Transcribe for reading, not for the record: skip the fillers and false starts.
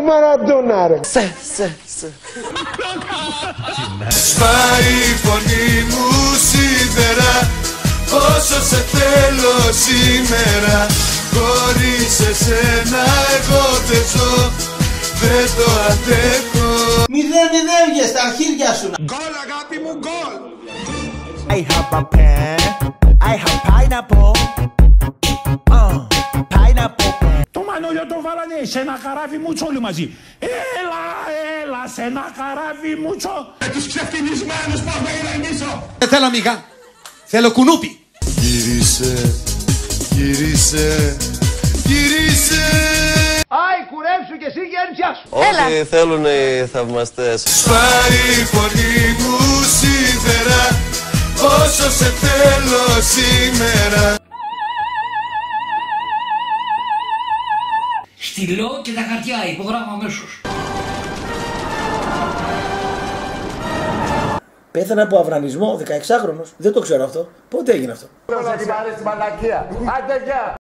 Μαραντόνα ρε. Σπάει η φωνή μου σίδερα, όσο σε θέλω σήμερα. Χωρίς εσένα εγώ δεν ζω, δεν το αντέχω. 0-0 βγες στα αρχίδια σου. Γκολ αγάπη μου, γκολ. I have a pen, I have pineapple, pineapple pen. Το Μανώλιο το βάλανε σε ένα καράβι μουτσο όλοι μαζί. Έλα σε ένα καράβι μουτσο. Τους ξεφτυλισμένους πώς να ηρεμήσω. Δεν θέλω μίγα, θέλω κουνούπι. Γύρισε, γύρισε, γύρισε. Άι κουρέψου και εσύ γέννησιά σου. Ό,τι θέλουν οι θαυμαστές. Σπάει η φωνή μου σίδερα, όσο σε θέλω σήμερα. Στυλό και τα χαρτιά, υπογράμμα αμέσως. Πέθανε από αυρανισμό, 16χρονος. Δεν το ξέρω αυτό. Πότε έγινε αυτό? Άντε γεια.